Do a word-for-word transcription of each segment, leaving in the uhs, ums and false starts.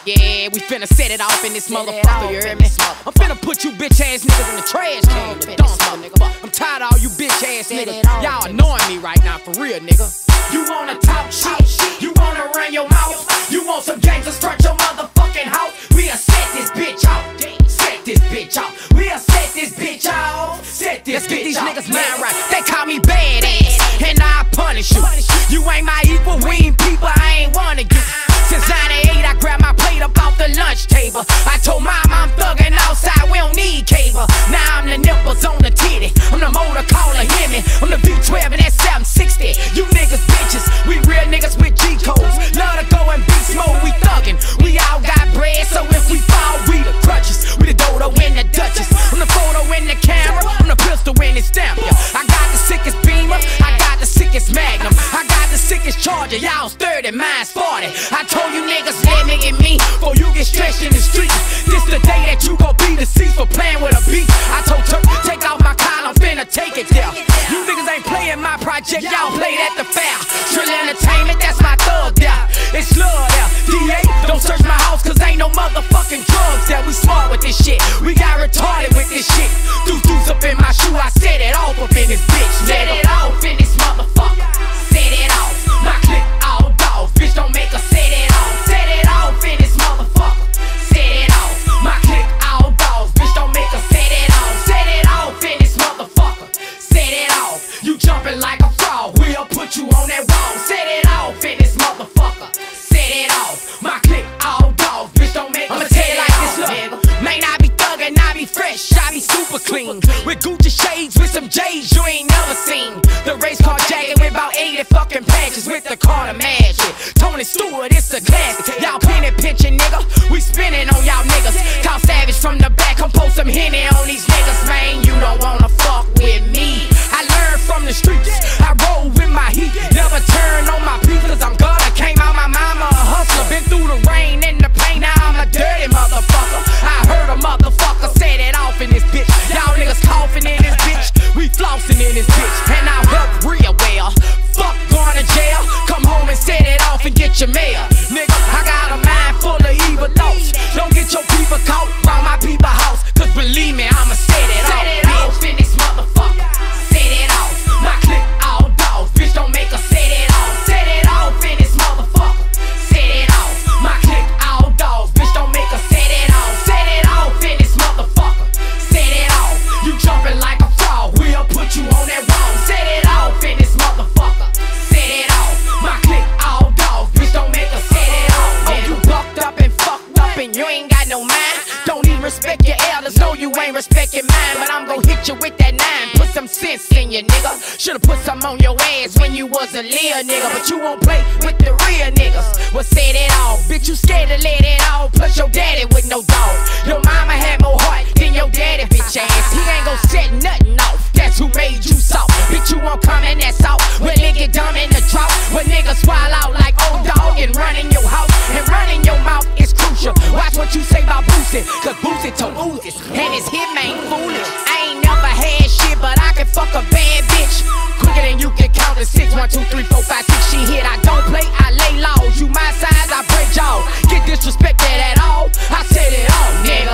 Yeah, we finna set it off in this motherfucker, you heard me? I'm finna put you bitch ass niggas in the trash can, the dump, nigga. I'm tired of all you bitch ass niggas. Y'all annoying me right now, for real, nigga. You wanna talk shit, you wanna run your mouth, you want some gangsters front your motherfucking house. We'll set this bitch out, set this bitch out. We'll set this bitch out, set this bitch out. Let's get these niggas mind right. They call me badass, and I punish you. You ain't my equal, we ain't people, I ain't one of you. Since ninety-eight, I grabbed my plate up off the lunch table. I told mama I'm thugging outside, we don't need cable. Now I'm the nipples on the titty, I'm the motor caller, hear me. I'm the V twelve and that seven sixty. You niggas bitches, we real niggas with G codes. Love to go in beast mode, we thuggin'. We all got bread, so if we fall, we the crutches. We the dodo and the duchess. I'm the photo in the camera, I'm the pistol in the stamp. Yeah. I got the sickest beamer, I got the sickest magnum, I got the sickest charger. Y'all's thirty, mine's forty. I told you niggas let me get me, before you get stretched in the street. This the day that you gon' be deceased for playing with a beat. I told Turk, take off my collar, I'm finna take it there. You niggas ain't playing my project, y'all played at the fair. Trill Entertainment, that's my thug there. It's love there. D A, don't search my house, cause ain't no motherfucking drugs there. We smart with this shit, we got retarded with this shit. Deuce deuce up in my shoe, I set it off up in this bitch. Set it off in this motherfucker, set it off. My click all dogs, bitch don't make her set it off. Set it off in this motherfucker, set it off. My click all dogs, bitch don't make her set it off. Set it off in this motherfucker, set it off. You jumping like a frog, we'll put you on that wall. Set it off in this motherfucker, set it off. My click all dogs, bitch don't make her set it off. I'ma tell you like this, look, man, I be thuggin', I be fresh, I be super clean. With Gucci shades, with some J's you ain't never seen. The race car jacket with about eighty fucking patches, with the Carter Magic. Tony Stewart, it's a classic. Y'all penny pinching, nigga, we spinning on y'all niggas. Call Savage from the back, come post some Henny on these niggas. Man, you don't wanna fuck with me. I learned from the streets, I roll with my heat. Never turn on my peace, cause I'm God. I came out my mama a hustler. Been through the rain and the pain, now I'm a dirty motherfucker. I heard a motherfucker set it off in this bitch. Y'all niggas coughing in this bitch, we flossing in this bitch. And I'll help real well. Fuck going to jail, come home and set it off and get your mail. Nigga, I got a mind full of evil thoughts. Don't get your people caught by my people house, cause believe me, I'ma set it off. Set it off in this motherfucker, set it off. My click all dogs, bitch don't make her set it off. Set it off in this motherfucker, set it off. My click all dogs, bitch don't make her set it off. Set it off in this motherfucker, set it off. You jumping like a frog, we'll put you on that wall. Set it off in this motherfucker, set it off. My click all dogs, bitch don't make her set it off. Oh, you bucked up and fucked up and you ain't got no mind. Don't even respect your elders, no you ain't respecting mine. But I'm gon' hit you with that nine, put some sense in you, nigga. Should've put some on your ass when you was a little nigga, but you won't play with the real niggas. Well, set it off, bitch, you scared to let it off. Plus your daddy with no dog. Your mama had more heart than your daddy, bitch ass. He ain't gon' set nothing off, that's who made you soft. Bitch, you won't come in that soft, when it get dumb in the drought. When niggas swallow out like old dog and run in your house. And running your mouth is crucial. Watch what you say about Boosie, cause Boosie told Uzi, and his hit ain't foolish. I ain't never had shit, but I can fuck a bad bitch quicker than you can count to six. One, two, three, four, five, six. She hit, I don't play, I lay laws. You my size, I break jaws. Get disrespected at all, I set it off, nigga.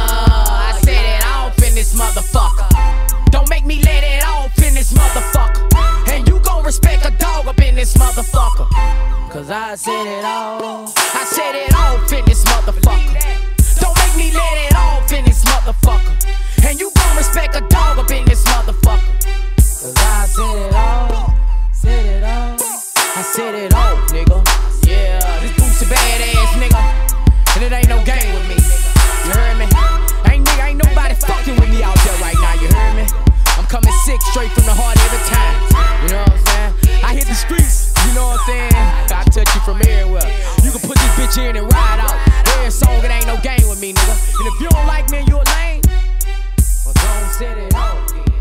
uh, I set it off in this motherfucker. Don't make me let it off in this motherfucker. And you gon' respect a dog up in this motherfucker, cause I set it off. I set it off in this motherfucker. Don't make me let it off in this motherfucker. And you gon' respect a dog up in this motherfucker, cause I set it off. Set it off. I set it off, nigga. Yeah, this Boosie badass nigga, and it ain't no game with me. You heard me? Ain't nigga, ain't nobody fucking with me out there right now. You heard me? I'm coming sick straight from the heart every time. You know what I'm saying? I hit the streets. You know what I'm saying? I touch you from everywhere. You can put this bitch in and ride out. Every song, it ain't no game with me, nigga. And if you don't like me and you a lame, well, don't set it off.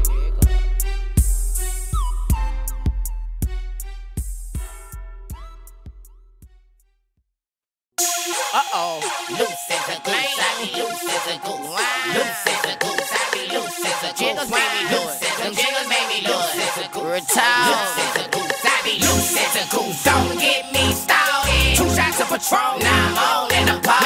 Uh-oh. Loose as a goose, I be loose as a goose. Loose as a goose, I be loose as a goose. Jiggles made me loose, them jiggles made me loose as a goose. Retire. Loose as a goose, I be loose as a goose. Don't get me started. Two shots of Patron, now I'm on in the ball.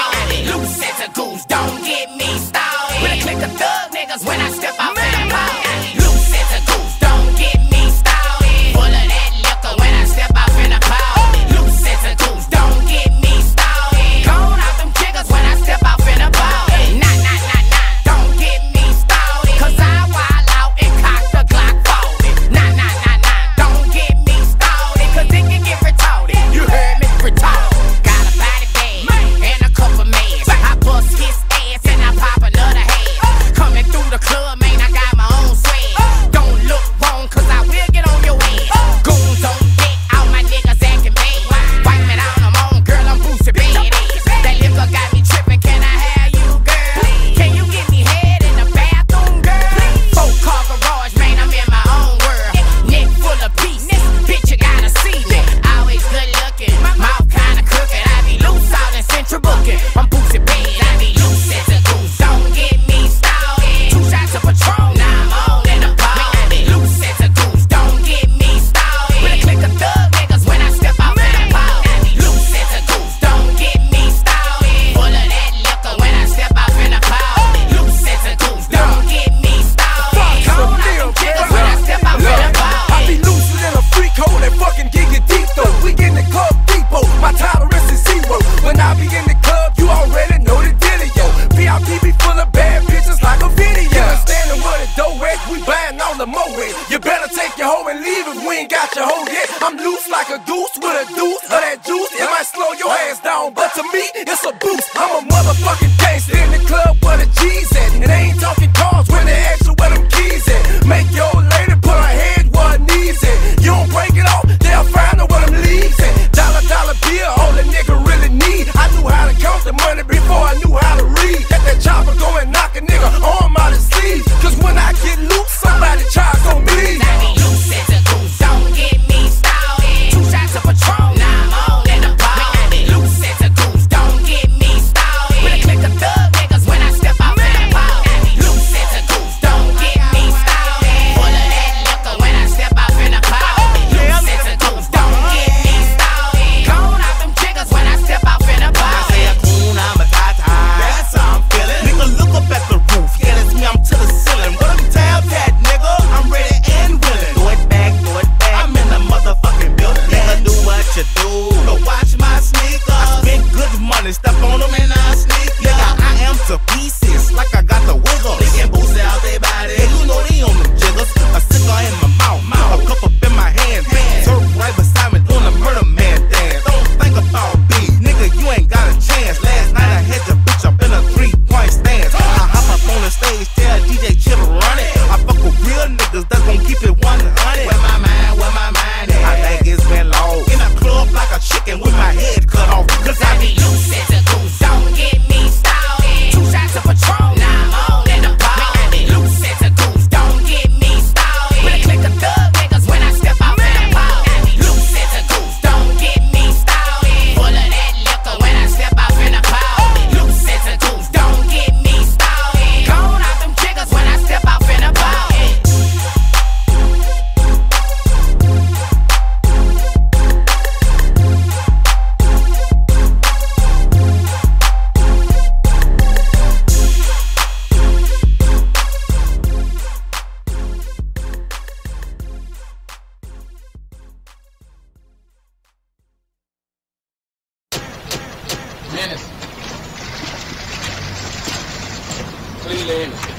loose as a goose. Don't get me started. With a click of thug niggas when I step out in the ball. Loose as a goose. Don't get me started. Full of that liquor when I step out in the ball. Loose as a goose. Don't get me started. Gone out them jiggers when I step out in the ball. Nah, nah, nah, nah. Don't get me started. Cause I wild out and cock the Glock forward. Nah, nah, nah, nah. Don't get me started. Cause it can get retarded. You heard me? Retarded. Got a body bag and a couple mans. I bust his ass and I pop another head. Coming through the club, man, I got my own swag. Don't look wrong, cause I will get on your ass. Goons on deck, all my niggas acting bad. Wipe me down, I'm on, girl, I'm boosted badass. That liquor got me tripping, can I have you, girl? Can you get me head in the bathroom, girl? Four car garage, man, I'm in my own world. Neck full of pieces, bitch, you gotta see me. Always good looking, mouth kinda crooked. I be loose out in Central Booking. I'm boosted bad, I be loose as a goose. Don't get me started. Two shots of Patron, now I'm all in the ball. I be loose as a goose. Don't get me started. With a click of thug niggas when I step out in the ball. I be loose as a goose. Don't get me started. Full of that liquor when I step out in the ball. Loose as a goose. Don't get me started. Gone out them jiggers when I step out in the ball. I be looser than a freak hole that fucking get you deep though. We in the club depot, my tolerance is zero. When I be in the club, you already know the dealio. V I P be full of bad bitches like a video. You understanding what it dough at? We buying all the moe. You better take your hoe and leave if we ain't got your hoe yet. I'm loose like a goose with a deuce of that juice. It might slow your ass down, but to me, it's a boost. I'm a motherfucking gangster in the club where the G's at. And they ain't talking cars when they ask you where them keys at. Make your old lady put her head where her knees at. You don't break it off, they'll find out where them leaves at. Dollar, dollar bill, all the nigga really need. I knew how to count the money before I knew how to read. Let that chopper go and knock a nigga arm out his sleeve. Cause when I get loose, somebody tries on me. I be loose as a goose. Don't get me started. Two shots of Patron, now I'm all in the ball. I be loose as a goose. Don't get me started. With a click of thug niggas when I step out in the ball. I be loose as a goose. Don't get me started. Full of that liquor when I step out in the ball. Loose as a goose. Don't get me started. Gone out them jiggers when I step out in the ball. I say a coon, I'm a tie-tie. That's how I'm feeling. Nigga, look up at the roof. Yeah, that's me, I'm to the ceiling. What them tabs at, nigga? I'm ready and willing. Throw it back, throw it back. I'm in the motherfucking building. Nigga, do what you do. Go watch my sneakers. I spend good money, step on them and I sneak. Nigga, I am to pieces, like I got the wiggles. They can boost out their body. Yeah, you know they on them jiggers. A cigar in my mouth, mouth. A cup up in my hand. Turf right beside me doing a murder man dance. Don't think about me, nigga, you ain't got a chance. Last night I had your bitch up in a three-point stance. I hop up on the stage, tell D J Chip run it. I fuck with real niggas that's gon' keep it one hundred. Where my mind, where my mind at? I think it's been long. In a club like a chicken with my head cut off. Cause I I be be loose as a goose. Don't get me started. Two shots of Patron, now I'm all in the ball. I be loose as a goose. Don't get me started. With a click of thug niggas when I step out in the ball. I be loose as a goose. Don't get me started. Full of that liquor when I step out in the ball. Loose as a goose. Don't get me started. Gone out them jiggers when I step out in the ball. Menace. Cleveland.